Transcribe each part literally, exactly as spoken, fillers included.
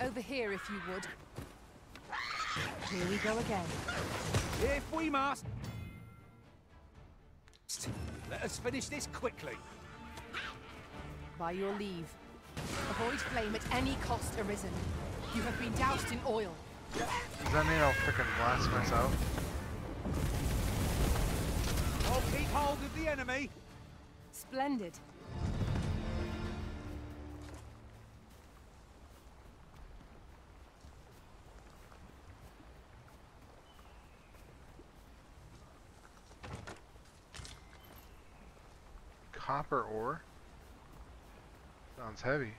Over here, if you would. Here we go again. If we must. Let us finish this quickly. By your leave. Avoid flame at any cost arisen. You have been doused in oil. Does that mean I'll frickin' blast myself? I'll keep hold of the enemy. Splendid. Copper ore? Sounds heavy.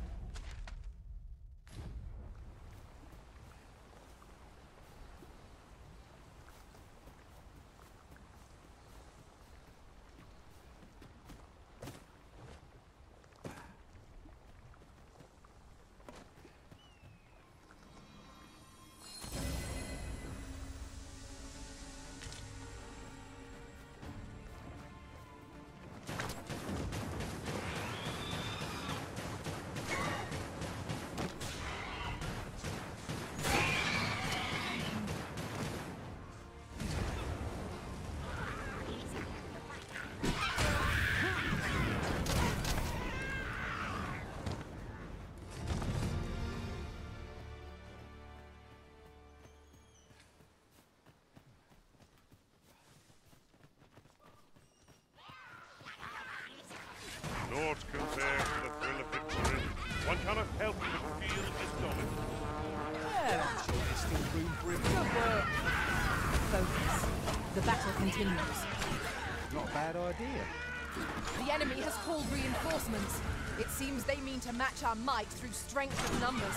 Naught compared to the thrill of victory. One cannot help but feel astonished. Well, I'm sure there's still room for him. Good work. Focus. The battle continues. Not a bad idea. The enemy has called reinforcements. It seems they mean to match our might through strength of numbers.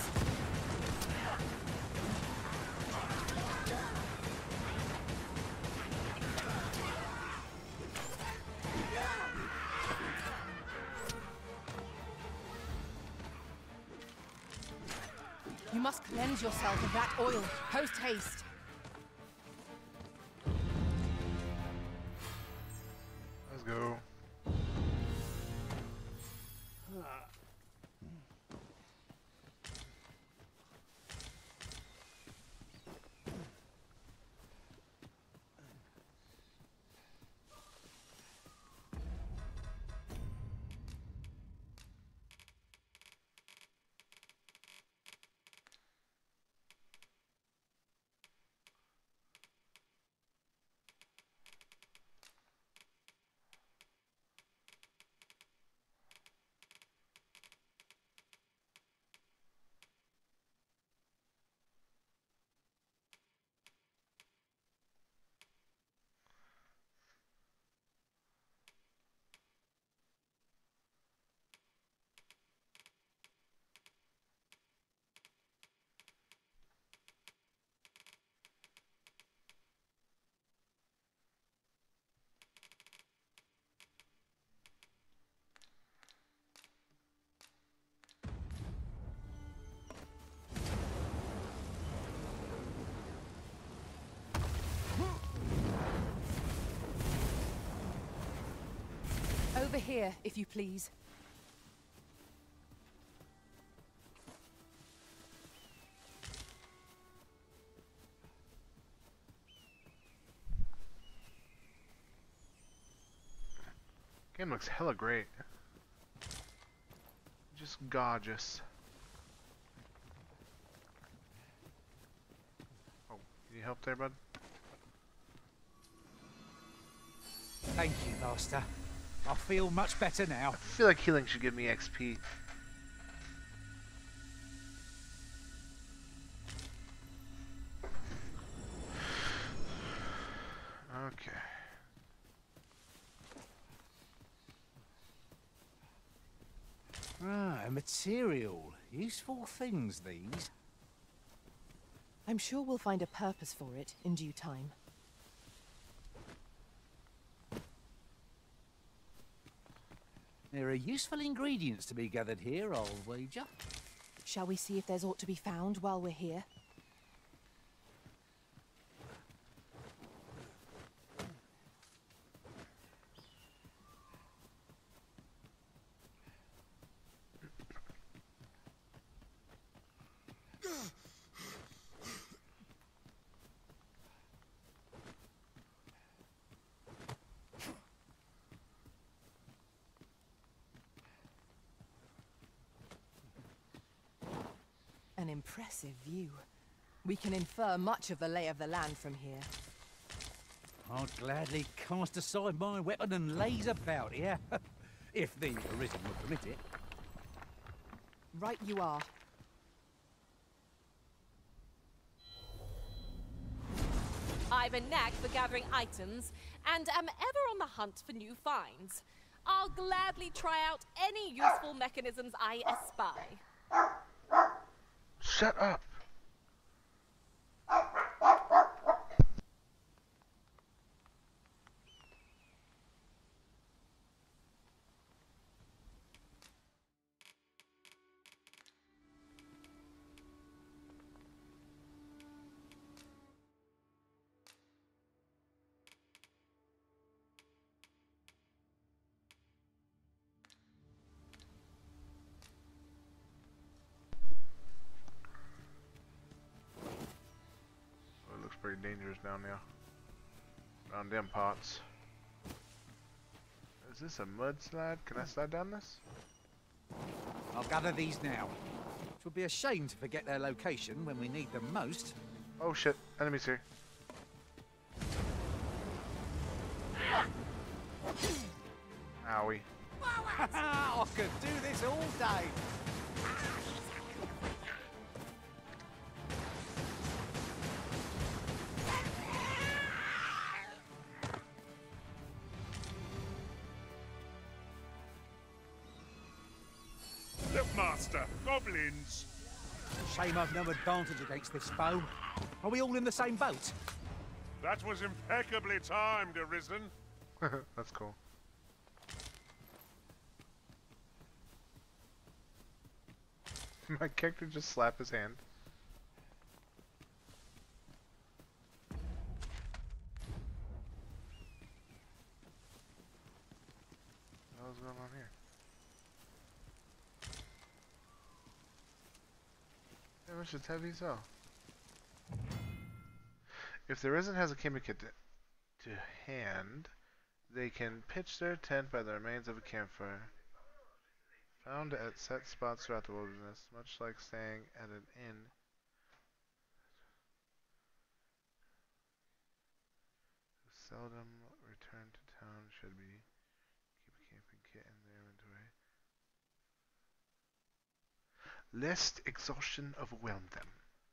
You must cleanse yourself of that oil, post haste. Let's go. Over here, if you please. Game looks hella great. Just gorgeous. Oh, need help there, bud? Thank you, Master. I feel much better now. I feel like healing should give me X P. Okay. Ah, material. Useful things, these. I'm sure we'll find a purpose for it in due time. There are useful ingredients to be gathered here, I'll wager. Shall we see if there's aught to be found while we're here? impressive view. We can infer much of the lay of the land from here. I'd gladly cast aside my weapon and laze about here, if the Arisen would permit it. Right you are. I've a knack for gathering items, and am ever on the hunt for new finds. I'll gladly try out any useful mechanisms I espy. Shut up. Pretty dangerous down there. Around them parts. Is this a mudslide? Can I slide down this? I'll gather these now. It would be a shame to forget their location when we need them most. Oh shit, enemies here. Owie. I could do this all day. Look, Master, goblins. Shame I've no advantage against this foe. Are we all in the same boat? That was impeccably timed, Arisen. That's cool. My character just slapped his hand. What's going on here? How much is heavy so? If the Arisen has a chemical to, to hand, they can pitch their tent by the remains of a campfire. Found at set spots throughout the wilderness, much like staying at an inn. Who seldom return to town should be keep a camping kit in their inventory, lest exhaustion overwhelm them.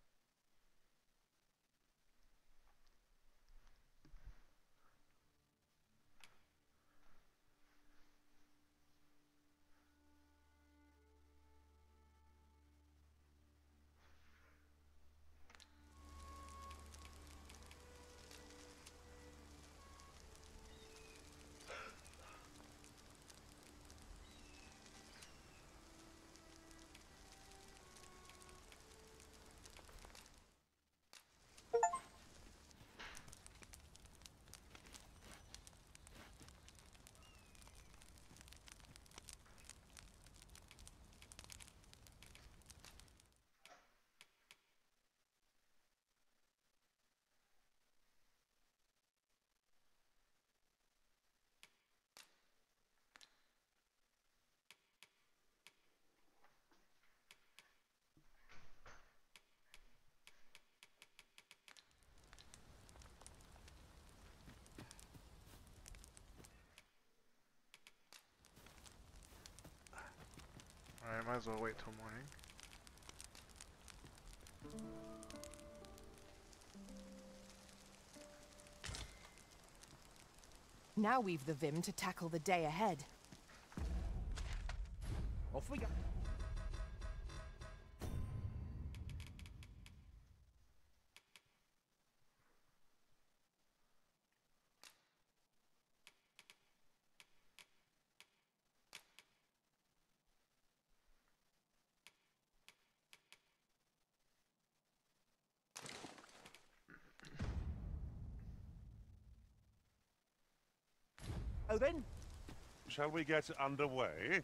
Alright, might as well wait till morning. Now we've the vim to tackle the day ahead. Off we go. Oh then, Shall we get underway?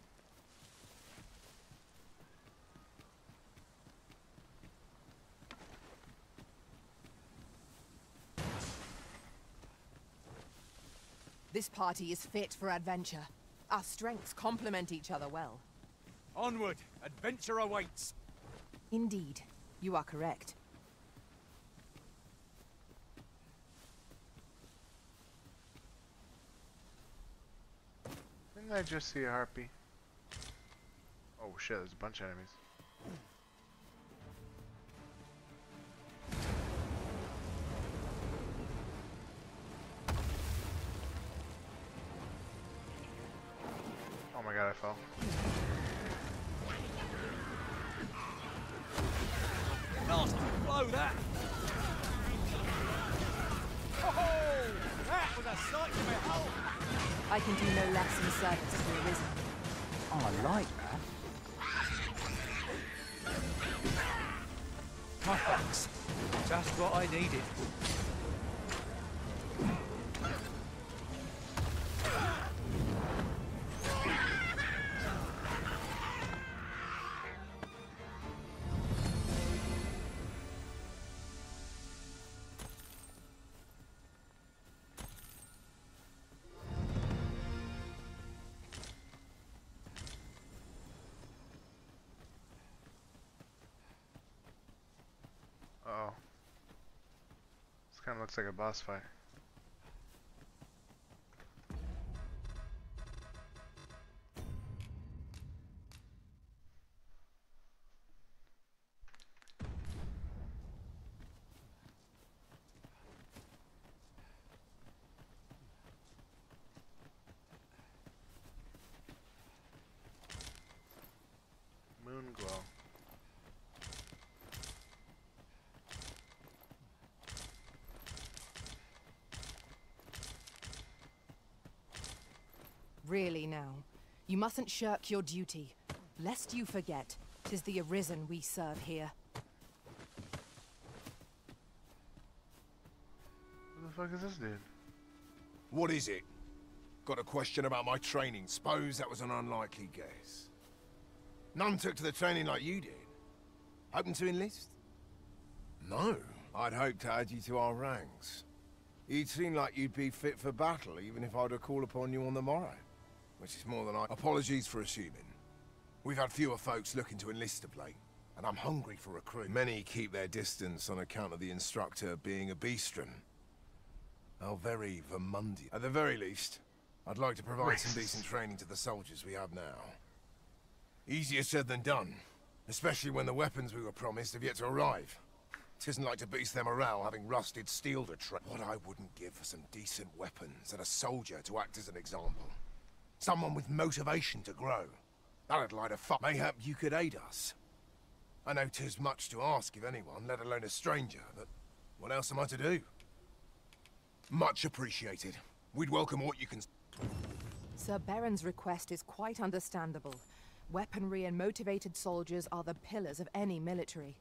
This party is fit for adventure. Our strengths complement each other well. onward! Adventure awaits! Indeed, you are correct. Didn't I just see a harpy? Oh shit, there's a bunch of enemies. Oh my god, I fell. Nasty blow, that! Oh, that was a sight to behold! I can do no less in service to the Arisen. Oh, I like that. My thanks. Just what I needed. Uh oh. This kind of looks like a boss fight. Moon glow. Really now, you mustn't shirk your duty, lest you forget, 'tis the Arisen we serve here. Who the fuck is this dude? What is it? Got a question about my training. Suppose that was an unlikely guess. None took to the training like you did. Hoping to enlist? No. I'd hoped to add you to our ranks. You'd seem like you'd be fit for battle, even if I were to call upon you on the morrow. Which is more than I... Apologies for assuming. We've had fewer folks looking to enlist of late, and I'm hungry for recruits. Many keep their distance on account of the instructor being a beastren. How very Vermundian. At the very least, I'd like to provide some decent training to the soldiers we have now. Easier said than done, especially when the weapons we were promised have yet to arrive. It isn't like to boost their morale having rusted steel to train. What I wouldn't give for some decent weapons and a soldier to act as an example. Someone with motivation to grow. That'd light a fire. Mayhap you could aid us. I know 'tis much to ask of anyone, let alone a stranger, but what else am I to do? Much appreciated. We'd welcome what you can... Sir Baron's request is quite understandable. Weaponry and motivated soldiers are the pillars of any military.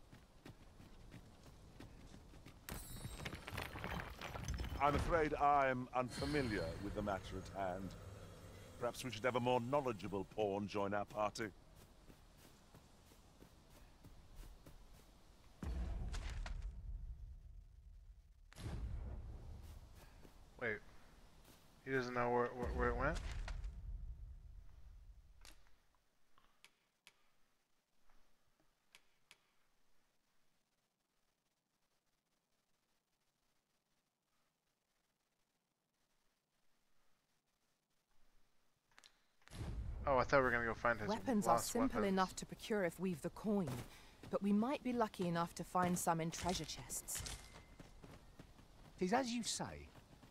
I'm afraid I'm unfamiliar with the matter at hand. Perhaps we should have a more knowledgeable pawn join our party. Wait. He doesn't know where, where, where it went? Oh, I thought we were gonna go find his Weapons are lost simple weapons. enough to procure if we've the coin, but we might be lucky enough to find some in treasure chests. Tis as you say.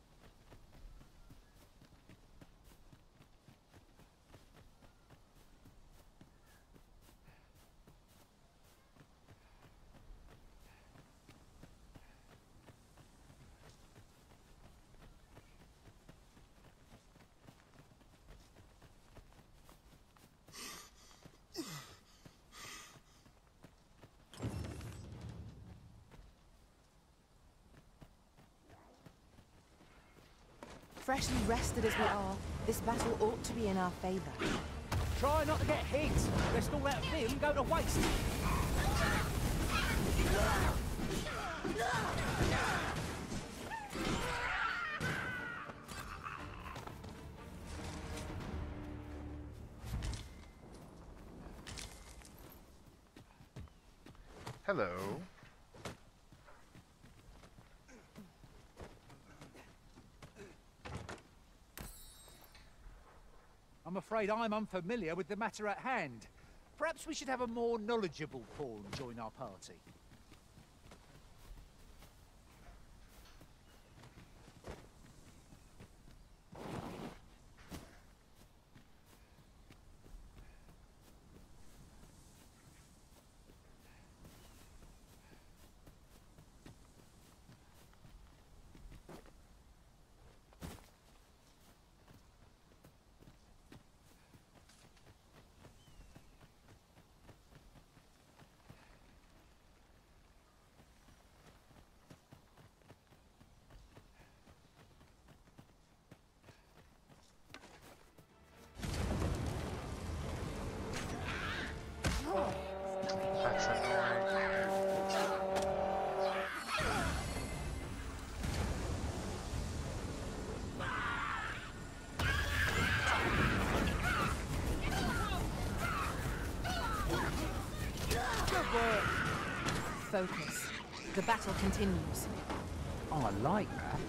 Freshly rested as we are, this battle ought to be in our favor. Try not to get hit, lest all that vim go to waste. Hello. I'm afraid I'm unfamiliar with the matter at hand. Perhaps we should have a more knowledgeable pawn join our party. That's annoying. Good work. Focus. The battle continues. Oh, I like that.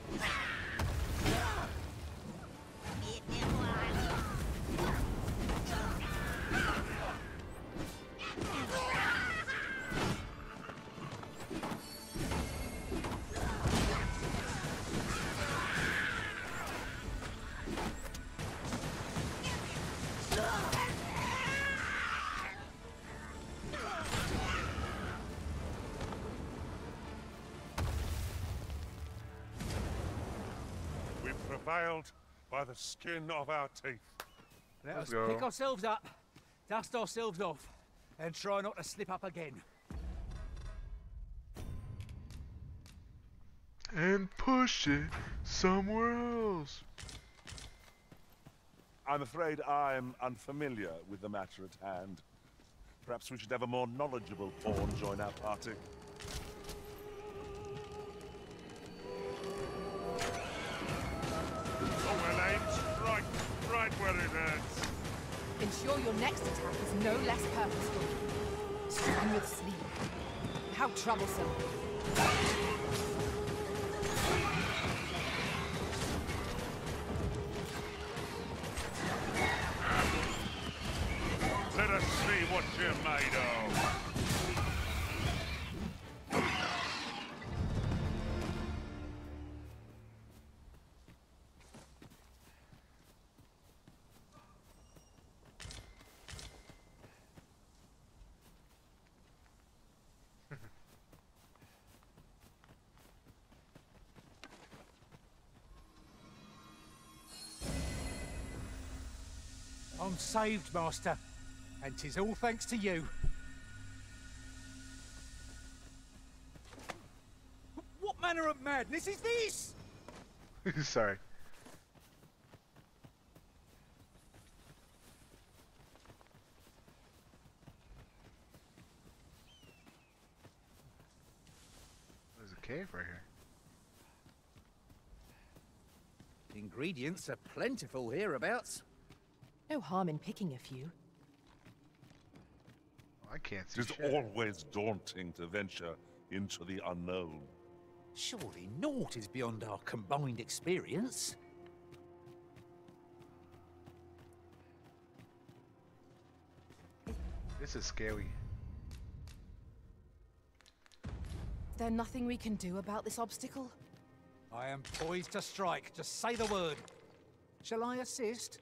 We prevailed by the skin of our teeth. Let Let's us go. pick ourselves up, dust ourselves off, and try not to slip up again. And push it somewhere else. I'm afraid I'm unfamiliar with the matter at hand. Perhaps we should have a more knowledgeable pawn join our party. Oh, well aimed, strike right where it hurts. Ensure your next attack is no less purposeful. Strong with sleep. How troublesome. Let us see what you're made of. I'm saved, Master, and 'tis all thanks to you. What manner of madness is this? Sorry. There's a cave right here. Ingredients are plentiful hereabouts. No harm in picking a few. Oh, I can't see It is shit. always daunting to venture into the unknown. Surely naught is beyond our combined experience. This is scary. There nothing we can do about this obstacle? I am poised to strike. Just say the word. Shall I assist?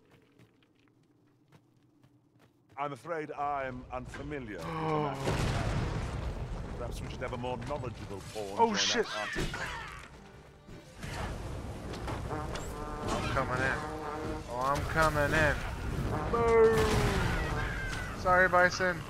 I'm afraid I'm unfamiliar with the matter at hand. Perhaps we should have a more knowledgeable pawn Oh, join shit. our party. I'm coming in. Oh, I'm coming in. Boom! Sorry, Bison.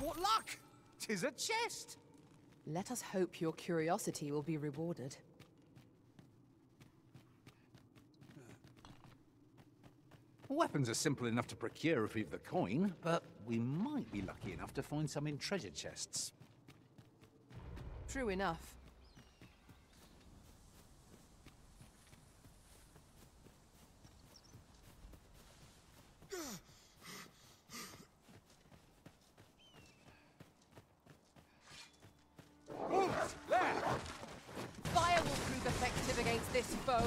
What luck! 'Tis a chest! Let us hope your curiosity will be rewarded. Weapons are simple enough to procure if we've the coin, but we might be lucky enough to find some in treasure chests. True enough. Fire will prove effective against this foe.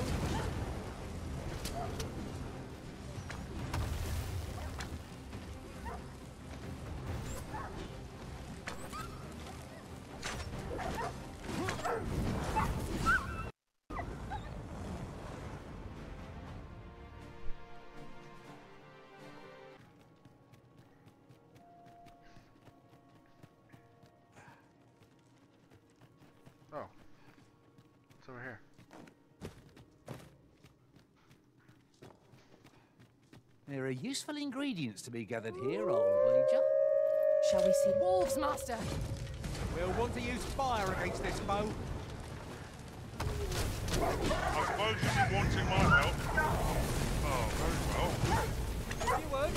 Oh. It's over here. There are useful ingredients to be gathered here, I'll wager. Shall we see wolves, Master? We'll want to use fire against this foe. I suppose you'll be wanting my help. Oh, very well. You would?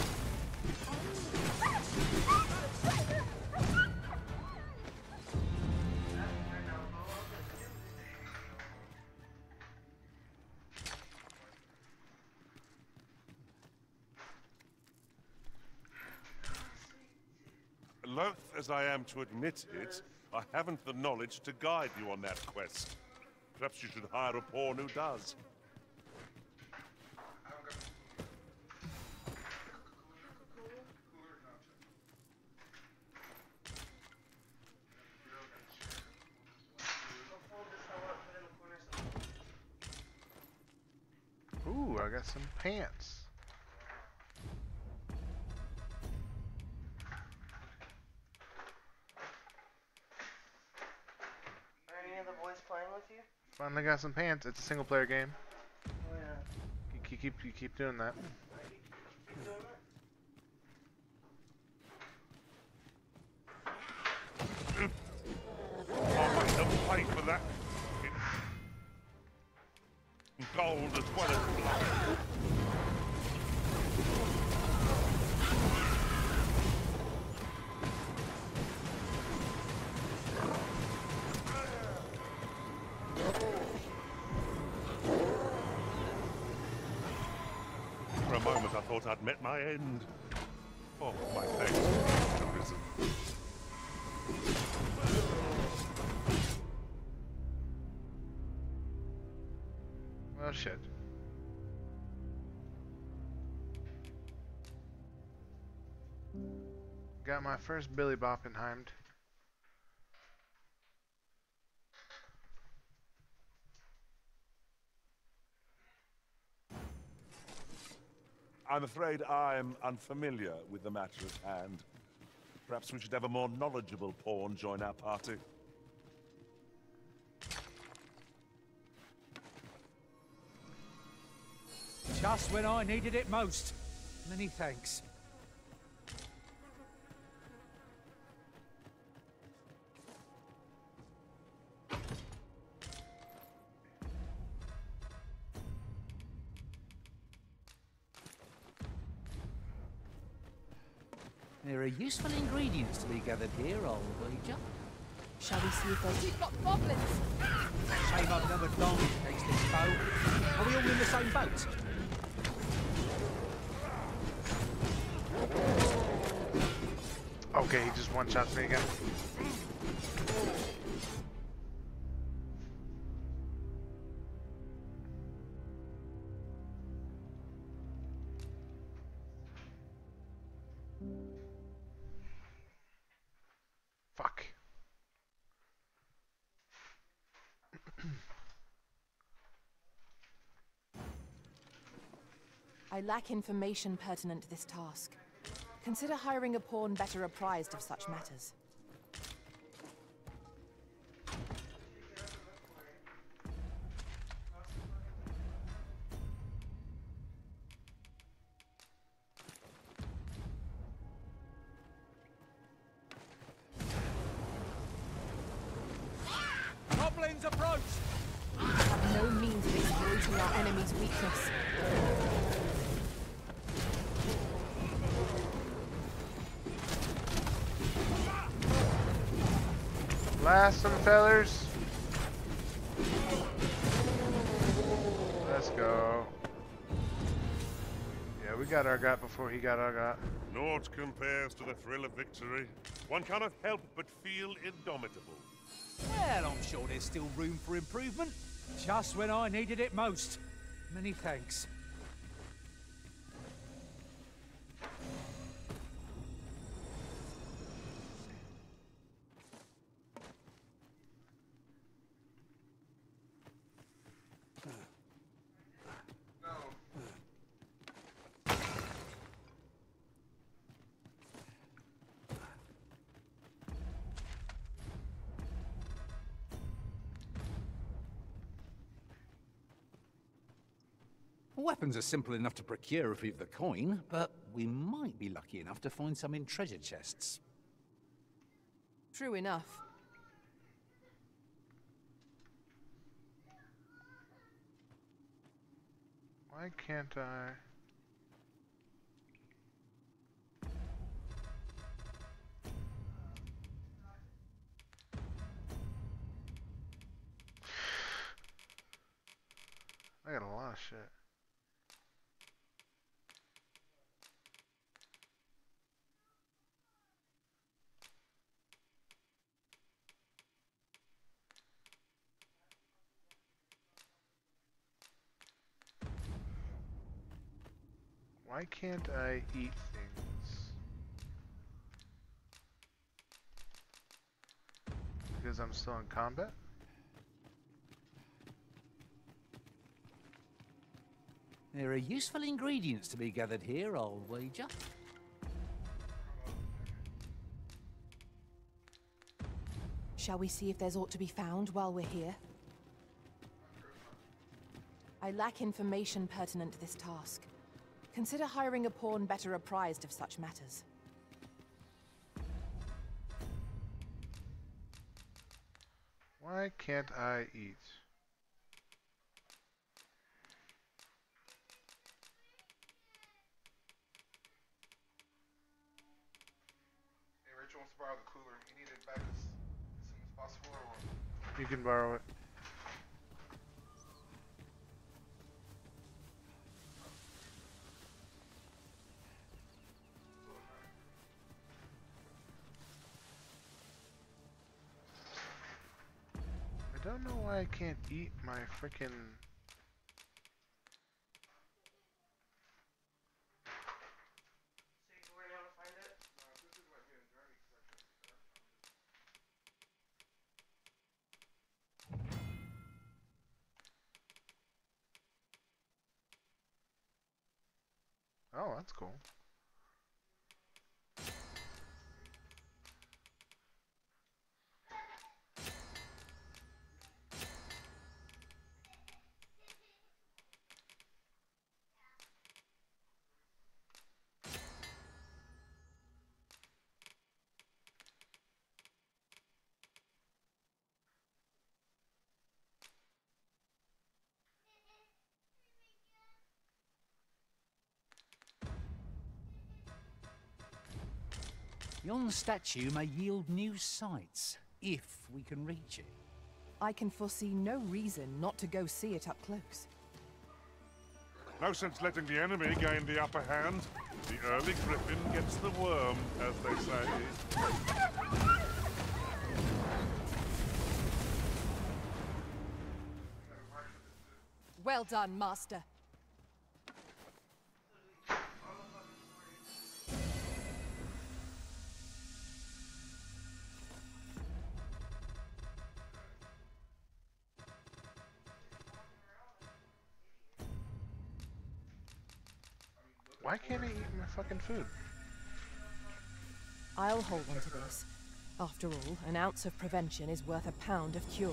Loath as I am to admit it, I haven't the knowledge to guide you on that quest. Perhaps you should hire a pawn who does. Ooh, I got some pants. Are any of the boys playing with you? Finally got some pants. It's a single player game. Oh yeah. You, you keep you keep doing that. Keep doing that? I'll wait to pay for that. Gold as well as blood. For a moment I thought I'd met my end. Oh, my thanks. Well, shit. Got my first Billy Boppenheimed. I'm afraid I'm unfamiliar with the matter at hand. Perhaps we should have a more knowledgeable pawn join our party. Just when I needed it most. Many thanks. There are useful ingredients to be gathered here, I'll wager. Shall we see if there's... We've got goblins! Shame I've never gone against this foe. Are we all in the same boat? Okay, he just one-shots me again. Fuck. I lack information pertinent to this task. Consider hiring a pawn better apprised of such matters. Goblins approach! We have no means of exploiting our enemy's weakness. Blast them, fellers. Let's go. Yeah, we got our got before he got our got. Naught compares to the thrill of victory. One cannot help but feel indomitable. Well, I'm sure there's still room for improvement. Just when I needed it most. Many thanks. Weapons are simple enough to procure if we've the coin, but we might be lucky enough to find some in treasure chests. True enough. Why can't I? I got a lot of shit. Why can't I eat things? Because I'm still in combat? There are useful ingredients to be gathered here, I'll wager. Shall we see if there's aught to be found while we're here? I lack information pertinent to this task. Consider hiring a pawn better apprised of such matters. Why can't I eat? Hey, Rachel wants to borrow the cooler. You need it back as, as soon as possible, or? You can borrow it. I don't know why I can't eat my frickin' So you can learn how to find it? Uh, this is my hidden journey section. Oh, that's cool. Yon statue may yield new sights, if we can reach it. I can foresee no reason not to go see it up close. No sense letting the enemy gain the upper hand. The early griffin gets the worm, as they say. Well done, Master. Why can't I eat my fucking food? I'll hold on to this. After all, an ounce of prevention is worth a pound of cure.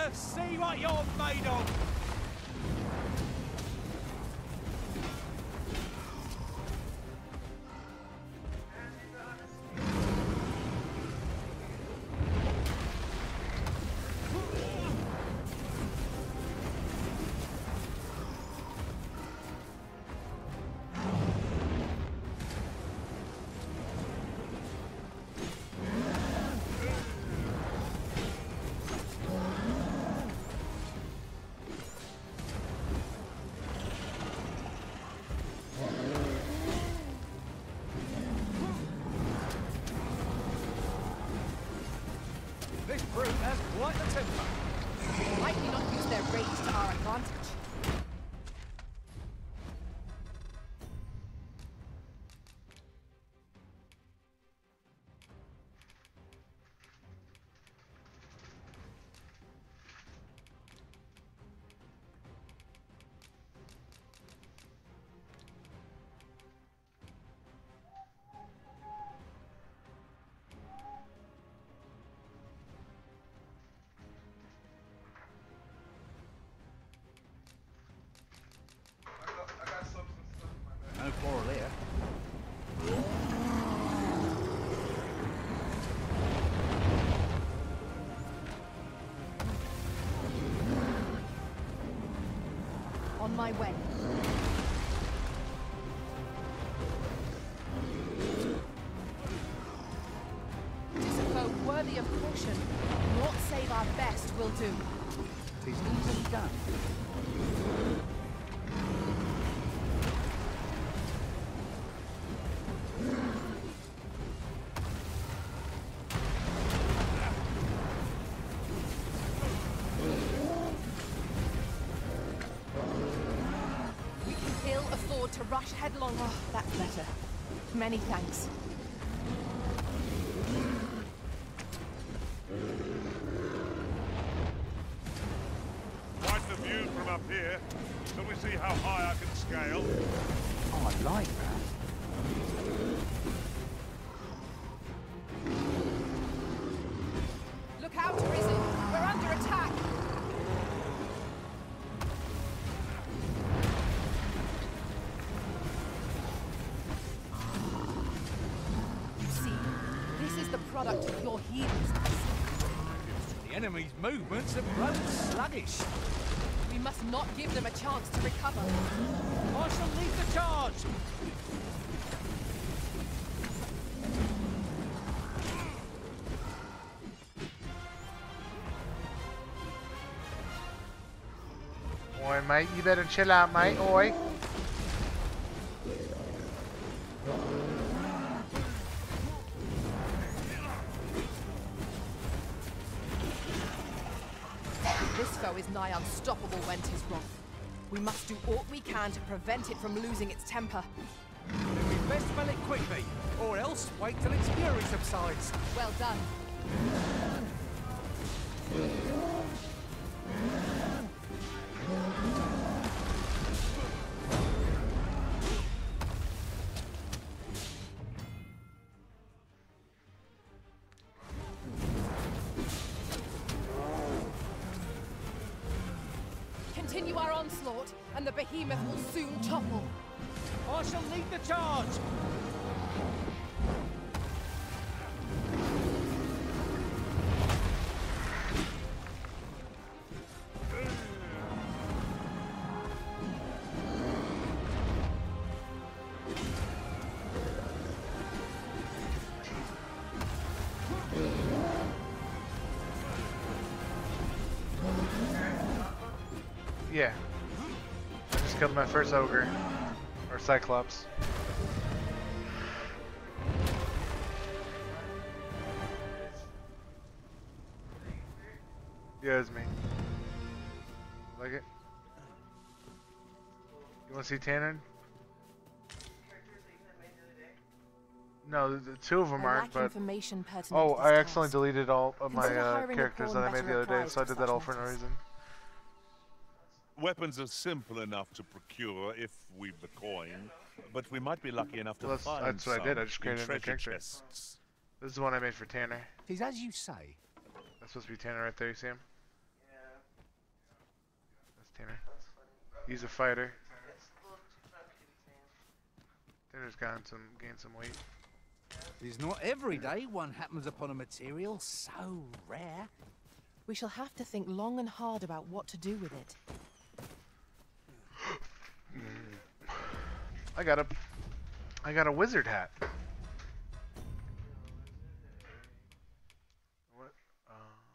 Let's see what you're made of. This brute has quite the temper. Likely not use their rage to our advantage. I got, I got some stuff in my bag. No quarrel here. On my way. Tis a foe worthy of caution. Naught save our best will do. Tis easily done. We can ill afford to rush headlong. Oh, that's better. Many thanks. Quite the view from up here. Shall we see how high I can scale? Oh, I like that. Look out, Arisen! We're under attack! You see, this is the product of your heedlessness. The enemy's movements have grown sluggish. We must not give them a chance to recover. I shall lead the charge. Oi, mate, you better chill out, mate. Oi. This foe is nigh unstoppable when 'tis wrath. We must do all we can to prevent it from losing its temper. Then we best spell it quickly, or else wait till its fury subsides. Well done. Continue our onslaught, and the behemoth will soon topple. I shall lead the charge. Yeah. I just killed my first ogre. Or cyclops. Yeah, it's me. Like it? You wanna see Tanner? No, the two of them I aren't, lack but... information pertinent Oh, to I this accidentally task. deleted all of my Consider uh, hiring a characters pawn that I made the better other day, applied so I to did that such all for no matters. reason. Weapons are simple enough to procure if we've the coin, but we might be lucky enough to Well, that's- find that's what I did, I some just in created a new treasure character. chests. This is the one I made for Tanner. Tis as you say. That's supposed to be Tanner right there, you see him? Yeah. Tanner. That's funny. He's a fighter. It's a little too funky to be tame. Tanner's gotten some, gained some weight. It's not every day one happens upon a material so rare. We shall have to think long and hard about what to do with it. I got a, I got a wizard hat. What? Uh,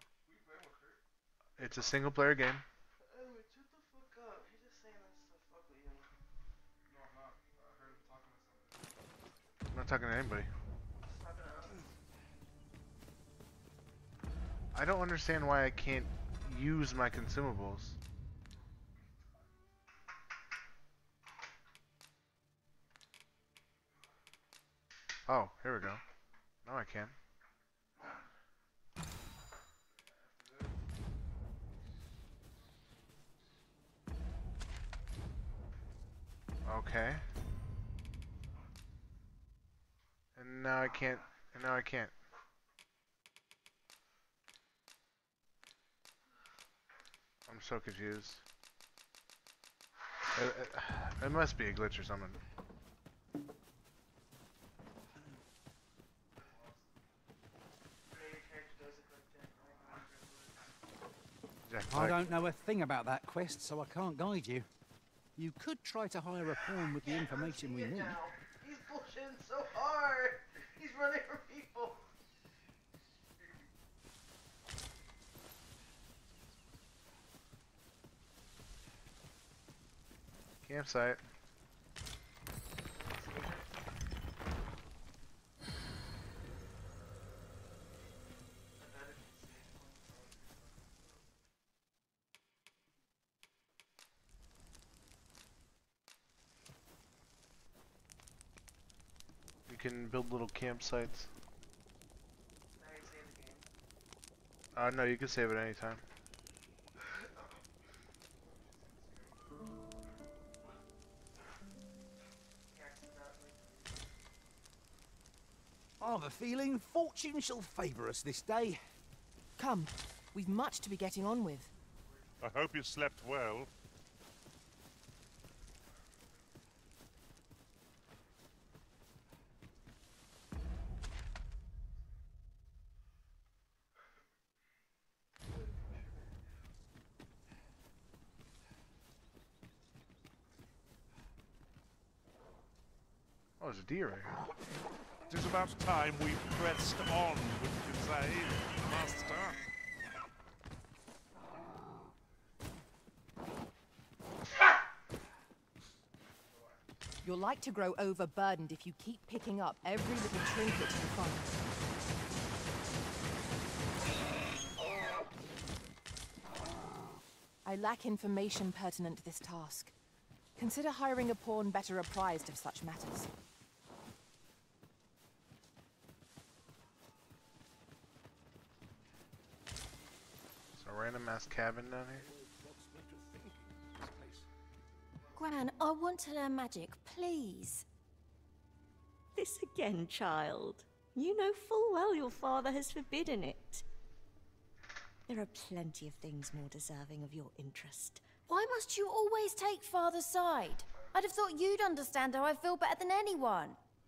it's a single player game. Edward, shut the fuck up. He's just saying this to fuck with you. No, I'm not. I heard him talking to somebody. I'm not talking to anybody. He's talking to us. I don't understand why I can't use my consumables. Oh, here we go. Now I can. Okay. And now I can't. And now I can't. I'm so confused. It, it, it must be a glitch or something. Jack I Black. don't know a thing about that quest, so I can't guide you. You could try to hire a pawn with the information we See it need. now. He's bullshitting so hard. He's running from people. Campsite. You can build little campsites. Now you save the game. Uh, no, you can save it anytime. He accidentally. I have a feeling fortune shall favour us this day. Come, we've much to be getting on with. I hope you slept well. Oh, there's a deer right here. It is about time we pressed on, wouldn't you say, Master? You're like to grow overburdened if you keep picking up every little trinket you find. I lack information pertinent to this task. Consider hiring a pawn better apprised of such matters. It's a random ass cabin down here. Gran, I want to learn magic, please. This again, child. You know full well your father has forbidden it. There are plenty of things more deserving of your interest. Why must you always take father's side? I'd have thought you'd understand how I feel better than anyone.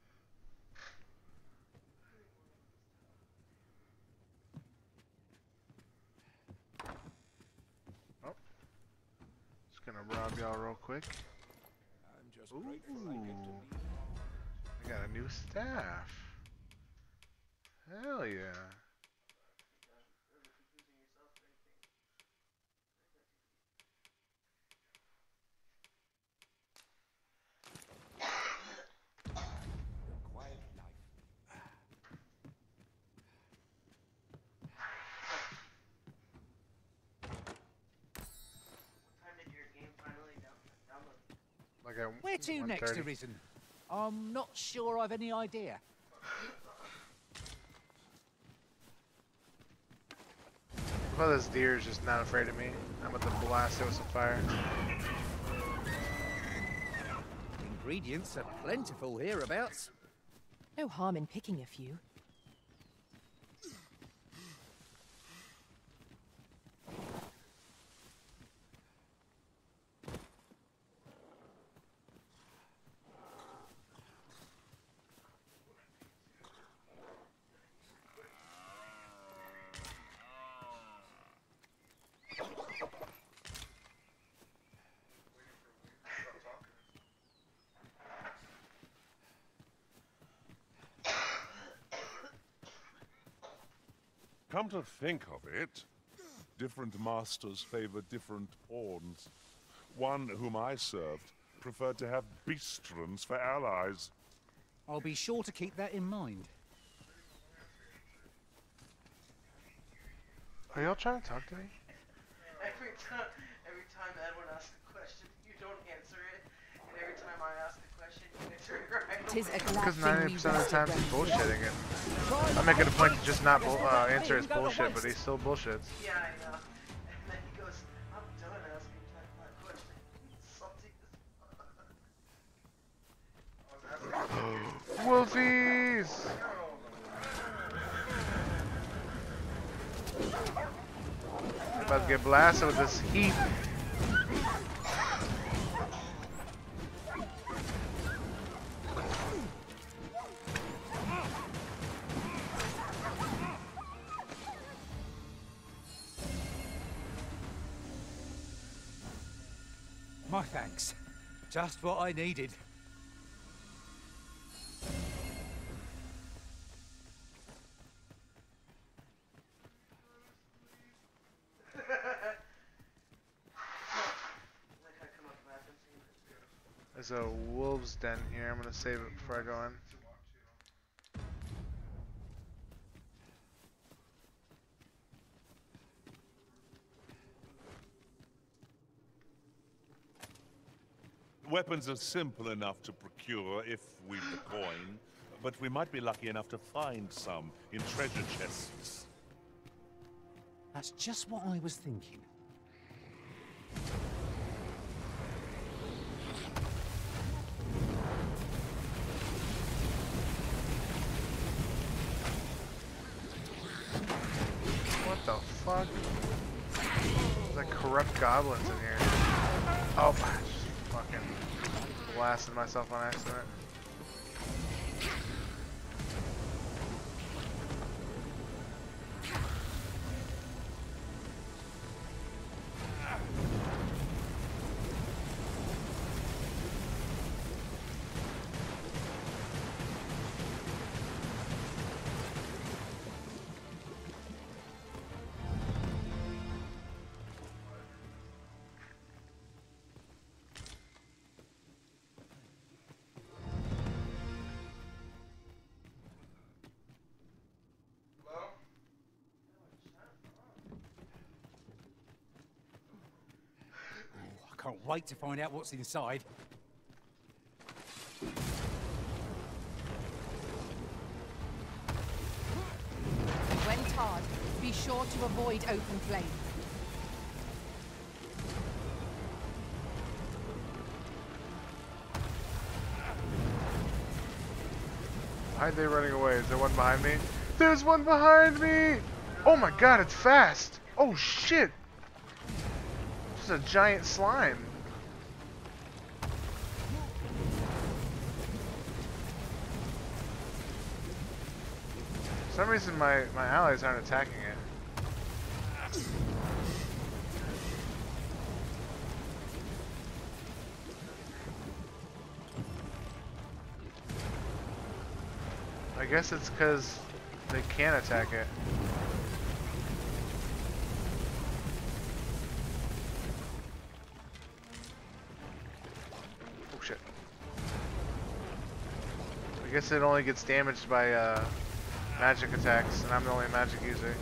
Oh. Just gonna rob y'all real quick. I'm just Ooh. grateful I get to leave. I got a new staff. Hell yeah. Quiet life. What time did your game finally down download? Like at Where to next, one thirty. Arisen? I'm not sure I've any idea. Well, this deer is just not afraid of me. I'm about to blast it with some fire. Ingredients are plentiful hereabouts. No harm in picking a few. Come to think of it, different masters favor different pawns. One whom I served preferred to have beastrons for allies. I'll be sure to keep that in mind. Are y'all trying to talk to me? Every time, every time Edwin asks a question, you don't answer it, and every time I ask a question, you answer it right. Tis a glad Because thing ninety we percent of the time rested he's Renfield. bullshitting it. I'm making a point to just not bull uh, answer his bullshit, but he still bullshits. Yeah, I know. And then he goes, I'm done asking that, that question. Salty as fuck. Wolfies! About to get blasted with this heat. My thanks. Just what I needed. There's a wolves den here. I'm gonna save it before I go in. Weapons are simple enough to procure if we've the coin, but we might be lucky enough to find some in treasure chests. That's just what I was thinking. What the fuck? There's like corrupt goblins in here. Oh, I just fucking blasted myself on accident. Can't wait to find out what's inside. When tarred, be sure to avoid open flame. Why are they running away? Is there one behind me? There's one behind me! Oh my god, it's fast! Oh shit! It's a giant slime. For some reason my, my allies aren't attacking it. I guess it's because they can't attack it. Oh shit. I guess it only gets damaged by uh, magic attacks, and I'm the only magic user.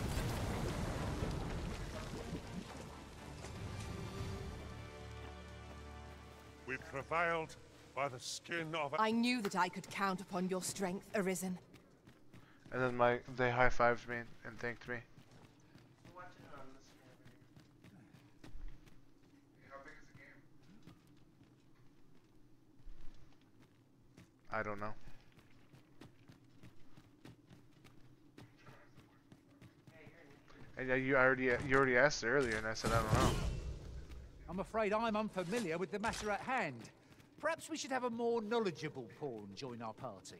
We prevailed by the skin of... I knew that I could count upon your strength, Arisen. And then my they high-fived me and thanked me. How big is the game? I don't know. And yeah, you already you already asked earlier, and I said I don't know. I'm afraid I'm unfamiliar with the matter at hand. Perhaps we should have a more knowledgeable pawn join our party.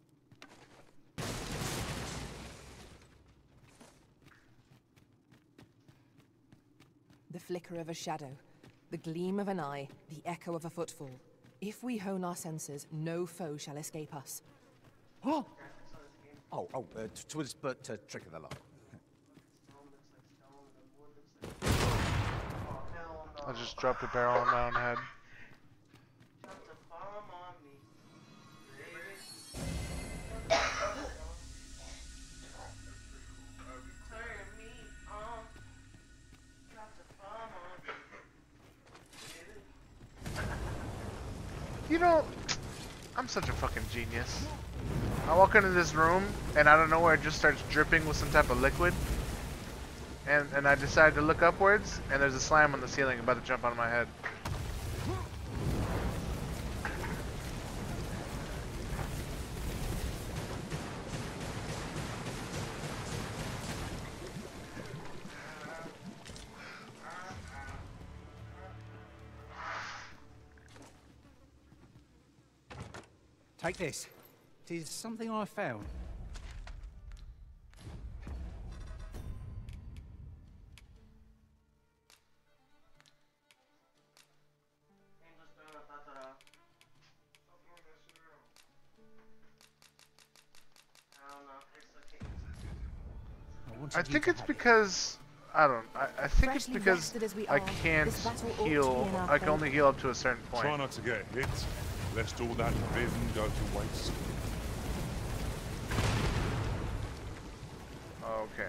The flicker of a shadow, the gleam of an eye, the echo of a footfall. If we hone our senses, no foe shall escape us. Oh, oh, oh uh, 'twas but a trick of the light. I'll just drop the barrel on my own head. Drop the bomb on me, baby. Turn me on. Drop the bomb on me, baby. You know, I'm such a fucking genius. I walk into this room, and out of nowhere it just starts dripping with some type of liquid. And, and I decide to look upwards, and there's a slime on the ceiling about to jump on my head. Take this. It is something I found. I think it's because I don't. I, I think it's Freshly because rested as we I are, can't this battle ought to be heal. in our I can favour. only heal up to a certain point. Try not to get hit, lest all that vim go to waste. Okay.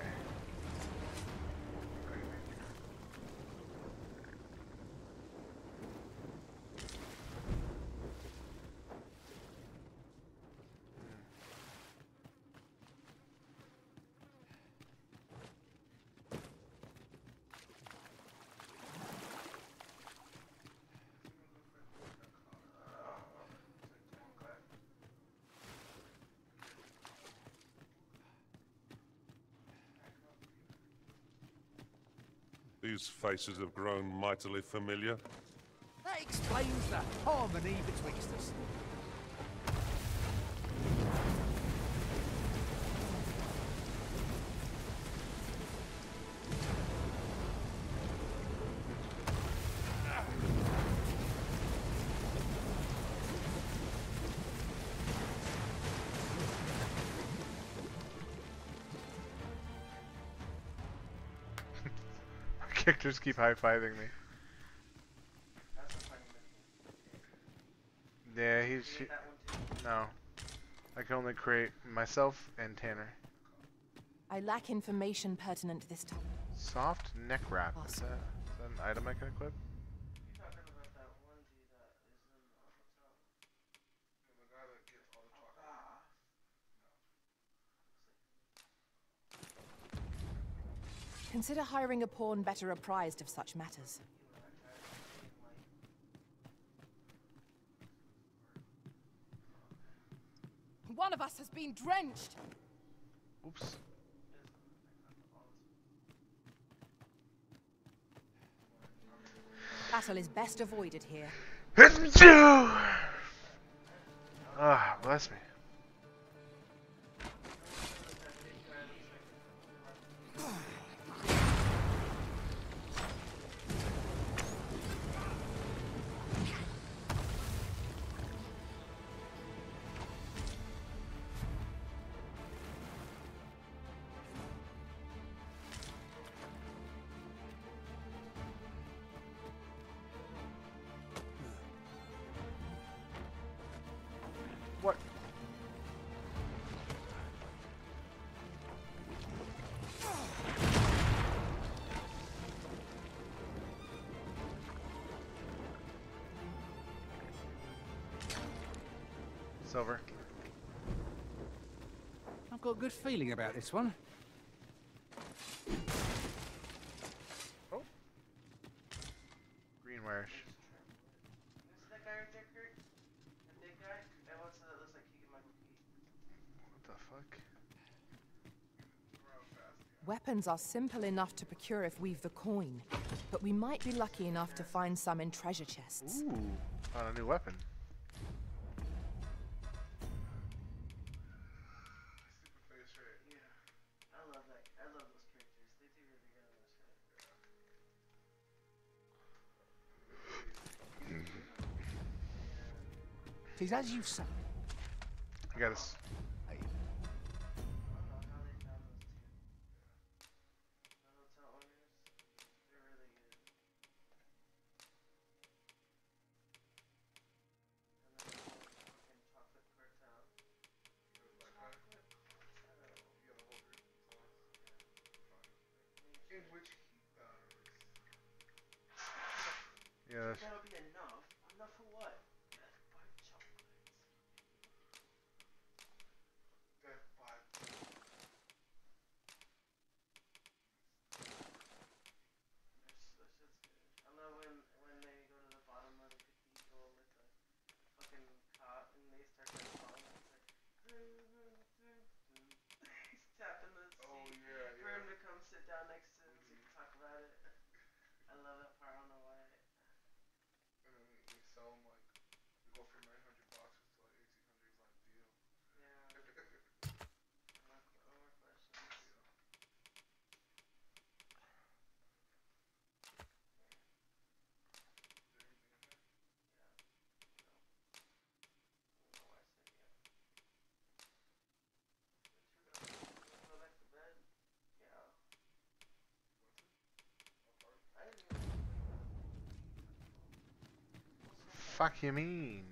These faces have grown mightily familiar. That explains the harmony betwixt us. Characters keep high-fiving me. Yeah, he's... He, no. I can only create myself and Tanner. I lack information pertinent to this topic. Soft neck wrap. Is that, is that an item I can equip? Consider hiring a pawn better apprised of such matters. One of us has been drenched! Oops. Battle is best avoided here. Ah, bless me. What? Silver. I've got a good feeling about this one. Oh. Greenwarish. Who's that guy right there, Kurt? The big guy? That one that looks like Keegan-Michael Key. What the fuck? Weapons are simple enough to procure if we've the coin, but we might be lucky enough to find some in treasure chests. Ooh, found a new weapon. I love that. I love those characters. They do really good on this show. Tis as you say. I got us. Hey, Yes. That'll be enough. Enough for what? Death by chocolates. Death by. This, this shit's good. I love when when they go to the bottom of the cathedral with the fucking cop and they start that song. It's like he's tapping the seat Oh yeah, for yeah. him to come sit down next to him so he can talk about it. I love that part. I don't know why. And then they sell them like they go from nine hundred boxes to like eighteen hundred like deal. Yeah. No, no more questions. Fuck you mean?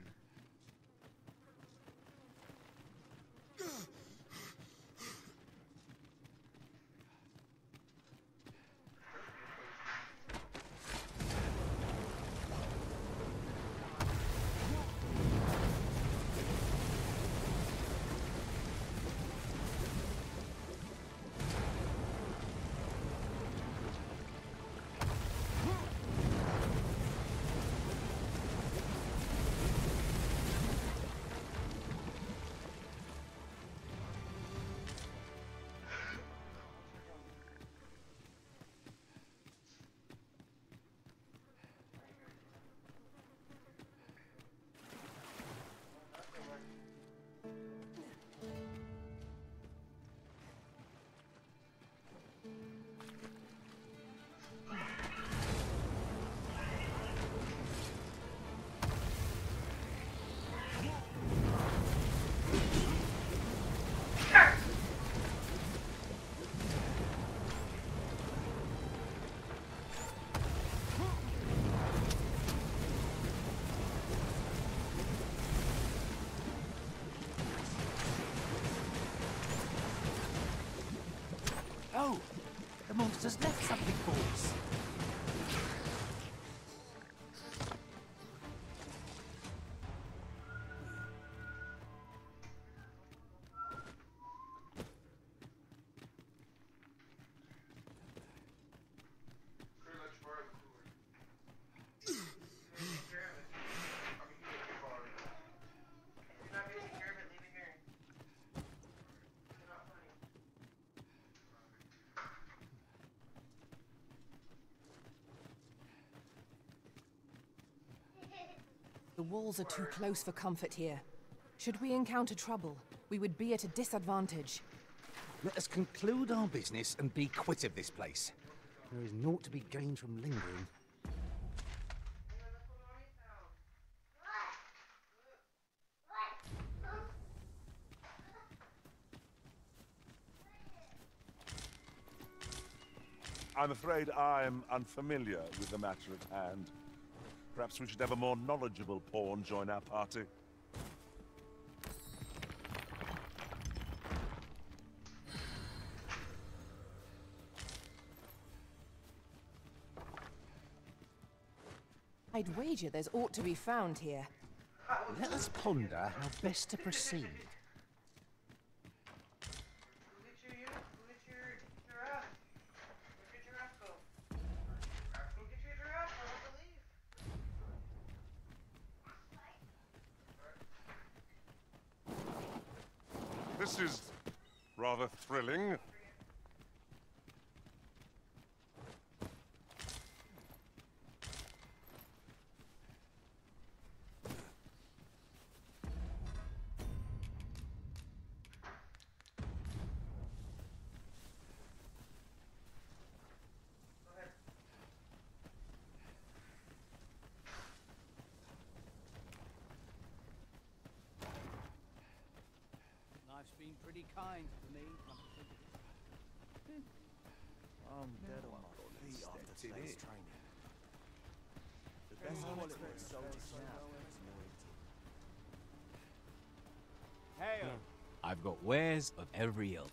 Oh, the monster's left something for us. The walls are too close for comfort here. Should we encounter trouble, we would be at a disadvantage. Let us conclude our business and be quit of this place. There is naught to be gained from lingering. I'm afraid I'm unfamiliar with the matter at hand. Perhaps we should have a more knowledgeable pawn join our party. I'd wager there's aught to be found here. Let us ponder how best to proceed. This is rather thrilling. Life's been pretty kind to me. I'm dead on my feet after today's training. The best quality of soldiers now is no Hey, I've got wares of every ilk.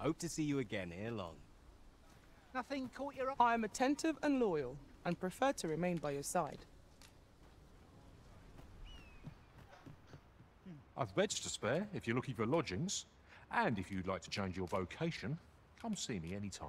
Hope to see you again ere long. Nothing caught your eye? I am attentive and loyal, and prefer to remain by your side. I've beds to spare if you're looking for lodgings. And if you'd like to change your vocation, come see me anytime.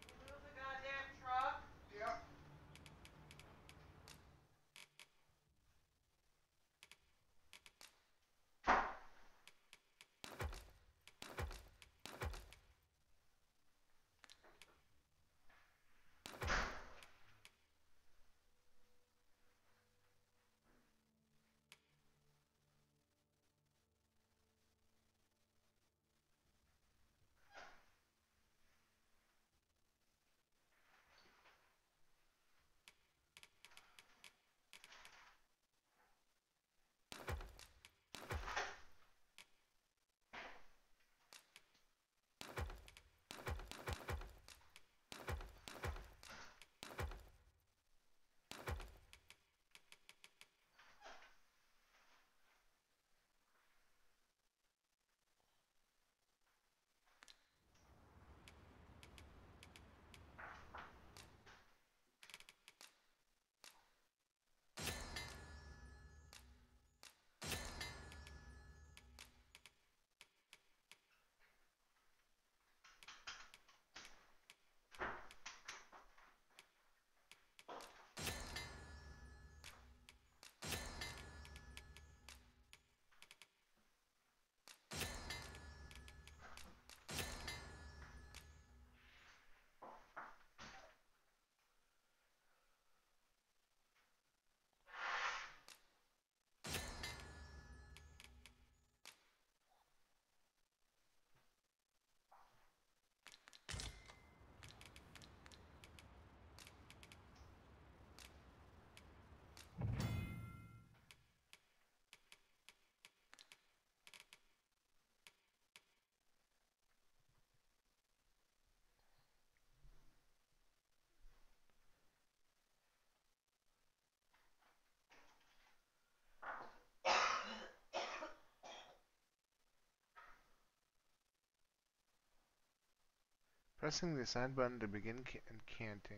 Pressing the assign button to begin ca incanting,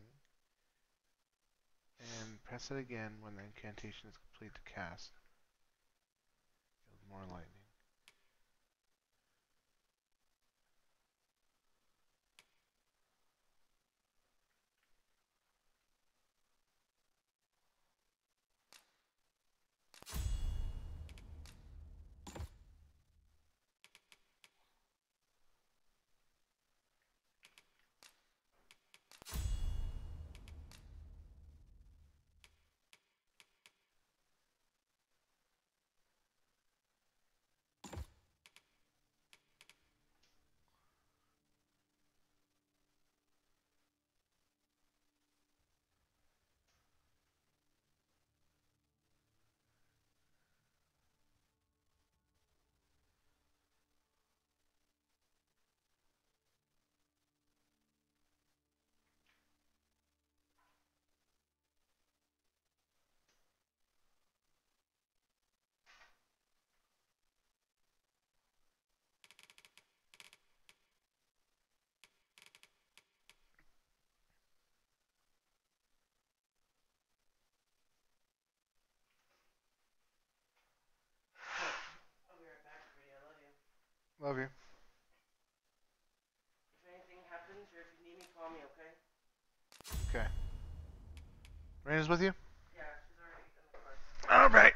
and press it again when the incantation is complete to cast. Yield more lightning. Love you. If anything happens or if you need me, call me, okay? Okay. Raina's with you? Yeah, she's already in the car. Alright.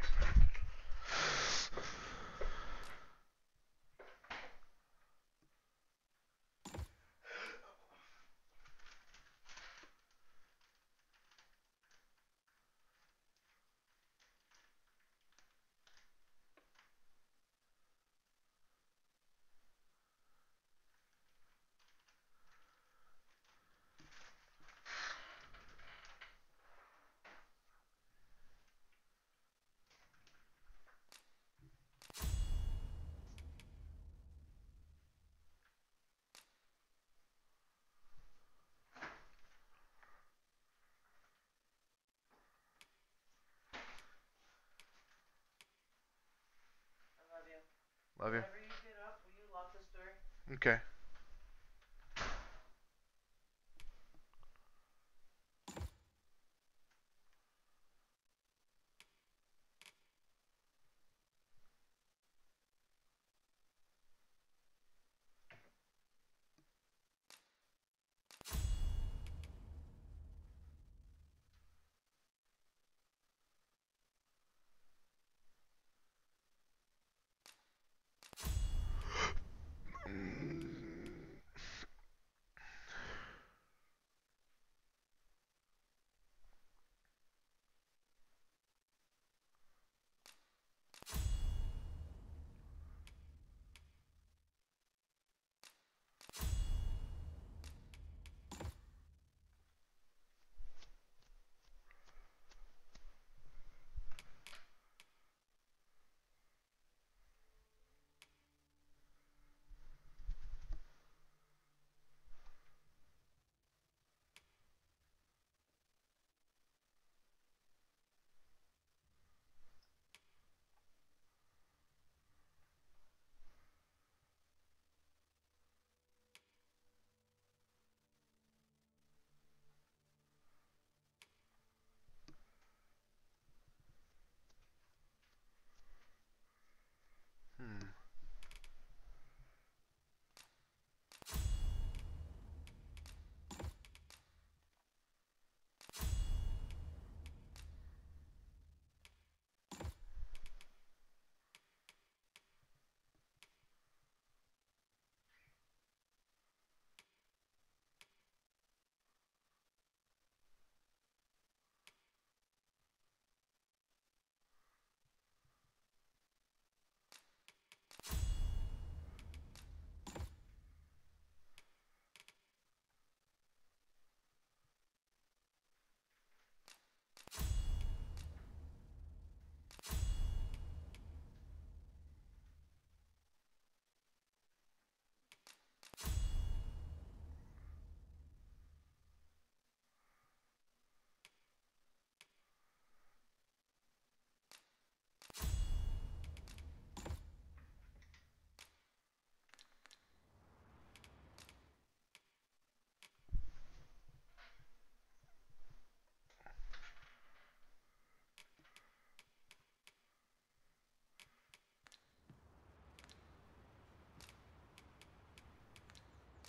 Love you. Whenever you get up, will you lock this door? Okay.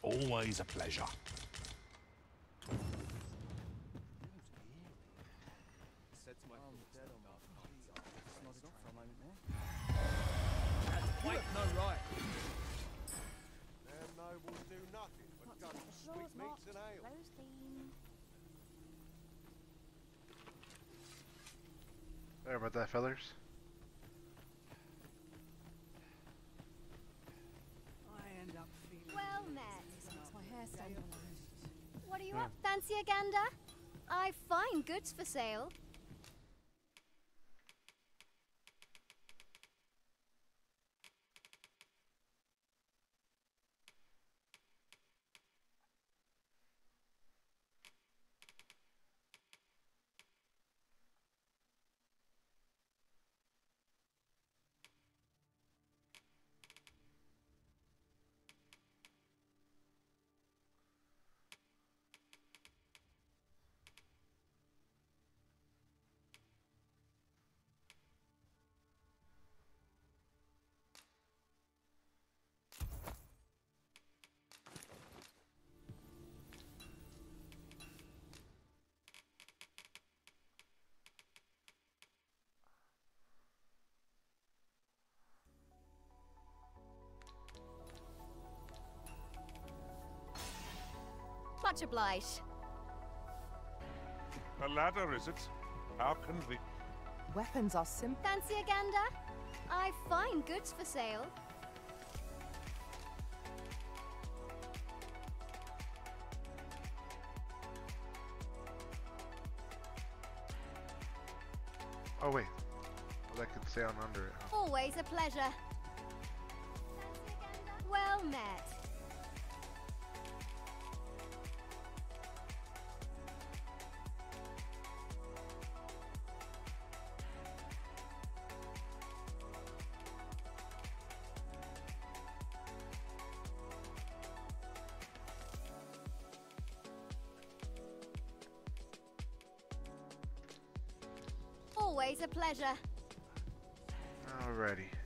Always a pleasure. Wait, no right. Them nobles do nothing but gun sweet meats and ale. Sorry about that, fellers. I end up feeling. Well met. Makes my hair stand on end. What are you up? Fancy a gander? I've fine goods for sale. Much obliged. A ladder, is it? How convenient. Weapons are simple. Fancy a gander? I've fine goods for sale. Oh wait, well, that could stay on under it. Huh? Always a pleasure. Fancy a gander? Well met. Always a pleasure. Alrighty.